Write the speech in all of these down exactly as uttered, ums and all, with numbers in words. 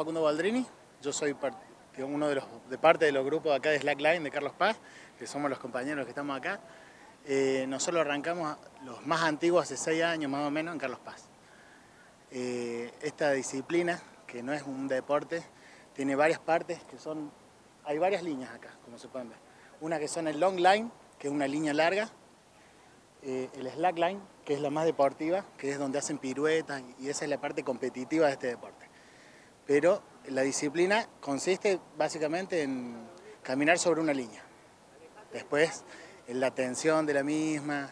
Facundo Baldrini, yo soy par, uno de, los, de parte de los grupos acá de Slackline de Carlos Paz, que somos los compañeros que estamos acá. Eh, nosotros arrancamos los más antiguos hace seis años más o menos en Carlos Paz. Eh, esta disciplina, que no es un deporte, tiene varias partes que son, hay varias líneas acá, como se pueden ver. Una que son el long line, que es una línea larga, eh, el slackline, que es la más deportiva, que es donde hacen piruetas, y esa es la parte competitiva de este deporte. Pero la disciplina consiste básicamente en caminar sobre una línea. Después, en la tensión de la misma,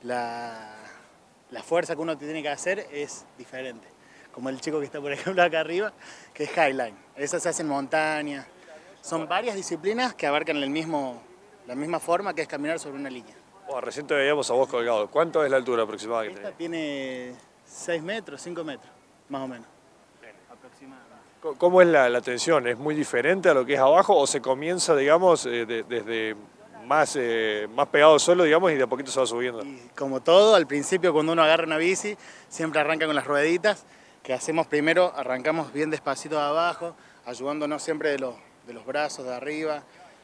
la, la fuerza que uno tiene que hacer es diferente. Como el chico que está por ejemplo acá arriba, que es highline. Esas se hacen en montaña. Son varias disciplinas que abarcan el mismo, la misma forma, que es caminar sobre una línea. Bueno, recién te veíamos a vos colgado. ¿Cuánto es la altura aproximada que Esta tenés? tiene seis metros, cinco metros, más o menos. Aproximadamente. ¿Cómo es la, la tensión? ¿Es muy diferente a lo que es abajo o se comienza, digamos, eh, de, desde más, eh, más pegado al suelo, digamos, y de a poquito se va subiendo? Y como todo, al principio cuando uno agarra una bici, siempre arranca con las rueditas, que hacemos primero, arrancamos bien despacito de abajo, ayudándonos siempre de los, de los brazos de arriba,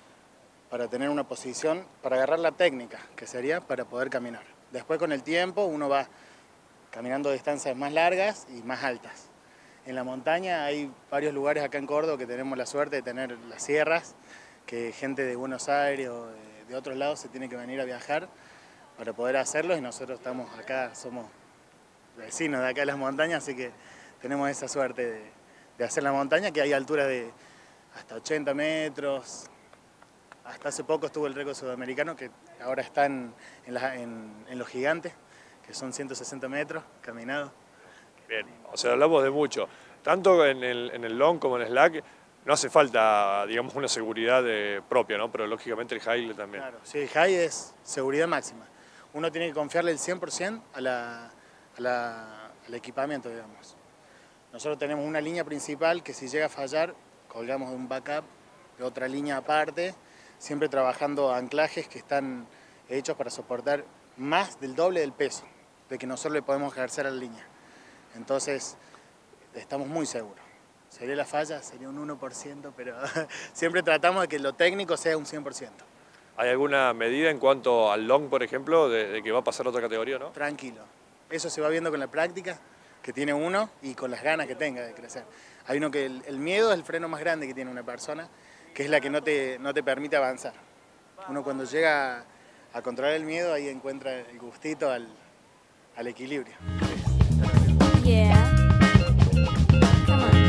para tener una posición, para agarrar la técnica, que sería para poder caminar. Después con el tiempo uno va caminando distancias más largas y más altas. En la montaña hay varios lugares acá en Córdoba que tenemos la suerte de tener las sierras, que gente de Buenos Aires o de, de otros lados se tiene que venir a viajar para poder hacerlo, y nosotros estamos acá, somos vecinos de acá de las montañas, así que tenemos esa suerte de, de hacer la montaña, que hay alturas de hasta ochenta metros. Hasta hace poco estuvo el récord sudamericano, que ahora está en, en, la, en, en los gigantes, que son ciento sesenta metros caminados. Bien, o sea, hablamos de mucho. Tanto en el, en el long como en el slack no hace falta, digamos, una seguridad eh, propia, ¿no? Pero lógicamente el high también. Claro, sí, el high es seguridad máxima. Uno tiene que confiarle el cien por ciento a la, a la, al equipamiento, digamos. Nosotros tenemos una línea principal que si llega a fallar, colgamos de un backup de otra línea aparte, siempre trabajando anclajes que están hechos para soportar más del doble del peso de que nosotros le podemos ejercer a la línea. Entonces, estamos muy seguros. Sería la falla, sería un uno por ciento, pero siempre tratamos de que lo técnico sea un cien por ciento. ¿Hay alguna medida en cuanto al long, por ejemplo, de, de que va a pasar a otra categoría, no? Tranquilo. Eso se va viendo con la práctica que tiene uno y con las ganas que tenga de crecer. Hay uno que el, el miedo es el freno más grande que tiene una persona, que es la que no te, no te permite avanzar. Uno cuando llega a, a controlar el miedo, ahí encuentra el gustito al, al equilibrio. Yeah. Come on.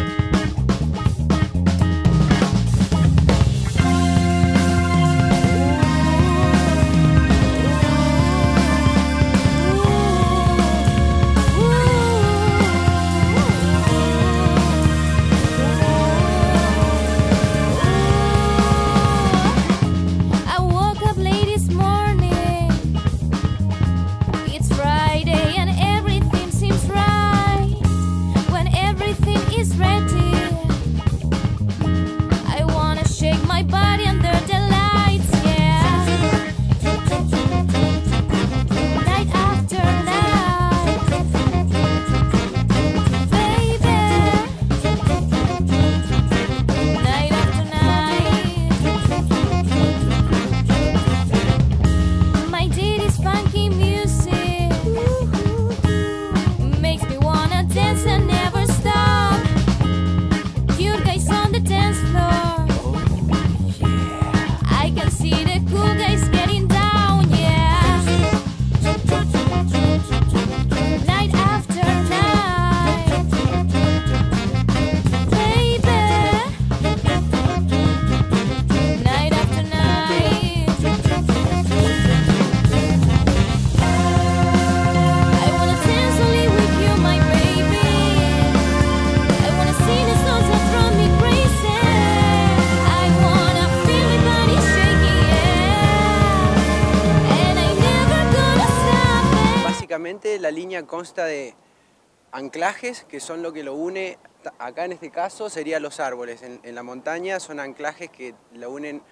La línea consta de anclajes, que son lo que lo une, acá en este caso serían los árboles, en, en la montaña son anclajes que lo unen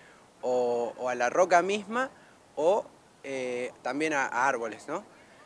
o, o a la roca misma o eh, también a, a árboles, ¿no?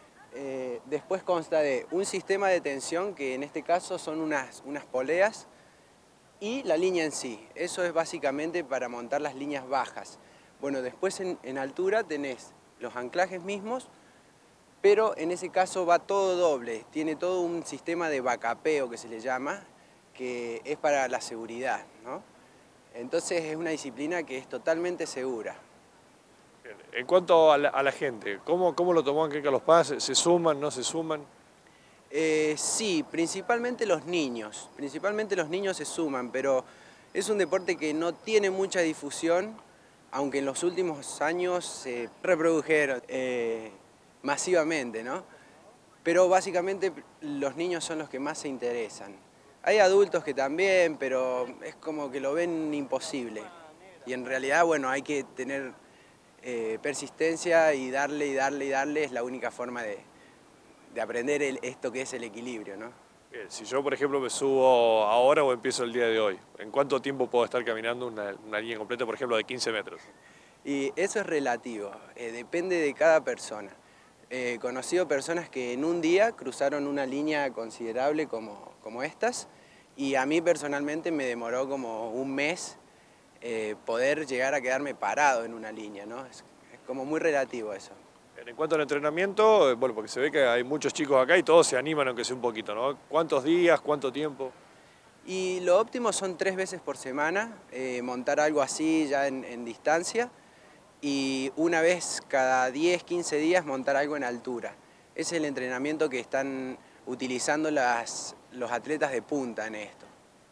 Eh, después consta de un sistema de tensión, que en este caso son unas, unas poleas y la línea en sí. Eso es básicamente para montar las líneas bajas. Bueno, después en, en altura tenés los anclajes mismos, pero en ese caso va todo doble. Tiene todo un sistema de bacapeo que se le llama, que es para la seguridad, ¿no? Entonces es una disciplina que es totalmente segura. En cuanto a la, a la gente, ¿cómo, ¿cómo lo tomó aquí en Carlos Paz? ¿Se suman, no se suman? Eh, sí, principalmente los niños. Principalmente los niños se suman, pero es un deporte que no tiene mucha difusión, aunque en los últimos años se reprodujeron eh, masivamente, ¿no? Pero básicamente los niños son los que más se interesan. Hay adultos que también, pero es como que lo ven imposible. Y en realidad, bueno, hay que tener eh, persistencia y darle y darle y darle, es la única forma de, de aprender el, esto que es el equilibrio, ¿no? Bien, si yo, por ejemplo, me subo ahora o empiezo el día de hoy, ¿en cuánto tiempo puedo estar caminando una, una línea completa, por ejemplo, de quince metros? Y eso es relativo, eh, depende de cada persona. He conocido personas que en un día cruzaron una línea considerable como, como estas, y a mí personalmente me demoró como un mes eh, poder llegar a quedarme parado en una línea, ¿no? Es, es como muy relativo eso. En cuanto al entrenamiento, bueno, porque se ve que hay muchos chicos acá y todos se animan aunque sea un poquito, ¿no? ¿Cuántos días, cuánto tiempo? Y lo óptimo son tres veces por semana, eh, montar algo así ya en, en distancia, y una vez cada diez, quince días montar algo en altura. Ese es el entrenamiento que están utilizando las, los atletas de punta en esto.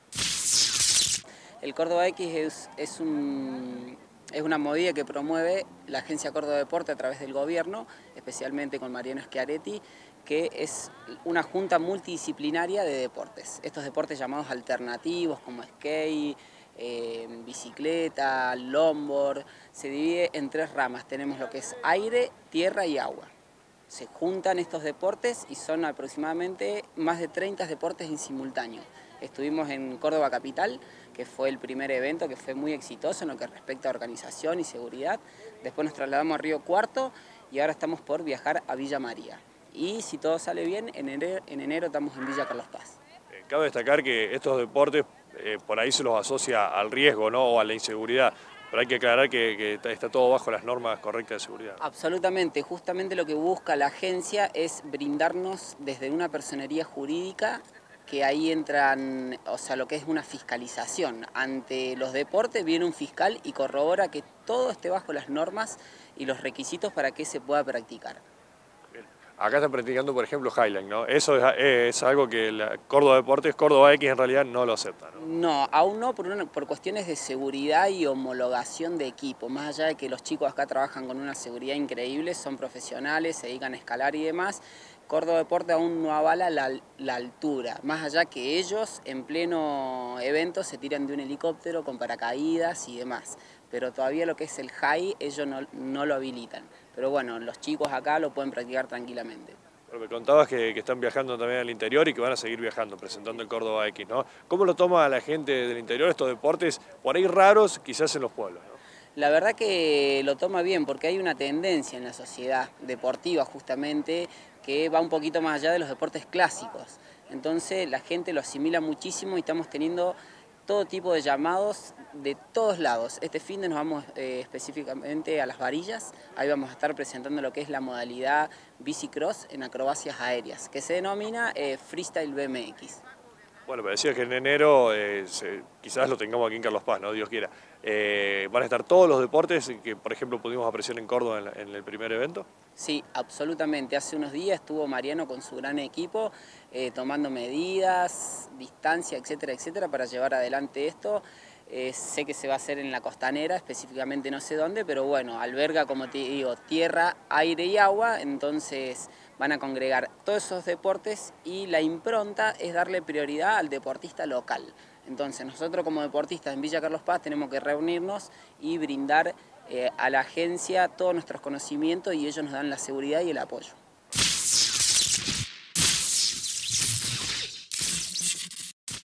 El Córdoba X es, es, un, es una movida que promueve la Agencia Córdoba Deporte a través del gobierno, especialmente con Mariano Schiaretti, que es una junta multidisciplinaria de deportes. Estos deportes llamados alternativos como skate, eh, bicicleta, longboard, se divide en tres ramas. Tenemos lo que es aire, tierra y agua. Se juntan estos deportes y son aproximadamente más de treinta deportes en simultáneo. Estuvimos en Córdoba Capital, que fue el primer evento que fue muy exitoso en lo que respecta a organización y seguridad. Después nos trasladamos a Río Cuarto y ahora estamos por viajar a Villa María. Y si todo sale bien, en enero, en enero estamos en Villa Carlos Paz. Eh, cabe destacar que estos deportes eh, por ahí se los asocia al riesgo, ¿no? O a la inseguridad. Pero hay que aclarar que, que está todo bajo las normas correctas de seguridad. Absolutamente. Justamente lo que busca la agencia es brindarnos desde una personería jurídica, que ahí entran, o sea, lo que es una fiscalización. Ante los deportes viene un fiscal y corrobora que todo esté bajo las normas y los requisitos para que se pueda practicar. Bien. Acá están practicando, por ejemplo, Highline, ¿no? Eso es, es algo que la Córdoba Deportes, Córdoba X en realidad no lo acepta, ¿no? No, aún no, por, una, por cuestiones de seguridad y homologación de equipo. Más allá de que los chicos acá trabajan con una seguridad increíble, son profesionales, se dedican a escalar y demás, Córdoba Deporte aún no avala la, la altura, más allá que ellos en pleno evento se tiran de un helicóptero con paracaídas y demás, pero todavía lo que es el high ellos no, no lo habilitan, pero bueno, los chicos acá lo pueden practicar tranquilamente. Bueno, me contabas que, que están viajando también al interior y que van a seguir viajando, presentando el Córdoba X, ¿no? ¿Cómo lo toma la gente del interior estos deportes, por ahí raros, quizás en los pueblos, ¿no? La verdad que lo toma bien porque hay una tendencia en la sociedad deportiva justamente que va un poquito más allá de los deportes clásicos. Entonces la gente lo asimila muchísimo y estamos teniendo todo tipo de llamados de todos lados. Este fin de nos vamos eh, específicamente a Las Varillas, ahí vamos a estar presentando lo que es la modalidad bicicross en acrobacias aéreas, que se denomina eh, Freestyle B M X. Bueno, me decías que en enero eh, se, quizás lo tengamos aquí en Carlos Paz, ¿no? Dios quiera. Eh, ¿Van a estar todos los deportes que, por ejemplo, pudimos apreciar en Córdoba en, la, en el primer evento? Sí, absolutamente. Hace unos días estuvo Mariano con su gran equipo eh, tomando medidas, distancia, etcétera, etcétera, para llevar adelante esto. Eh, sé que se va a hacer en la costanera, específicamente no sé dónde, pero bueno, alberga, como te digo, tierra, aire y agua, entonces van a congregar todos esos deportes y la impronta es darle prioridad al deportista local. Entonces nosotros como deportistas en Villa Carlos Paz tenemos que reunirnos y brindar eh, a la agencia todos nuestros conocimientos y ellos nos dan la seguridad y el apoyo.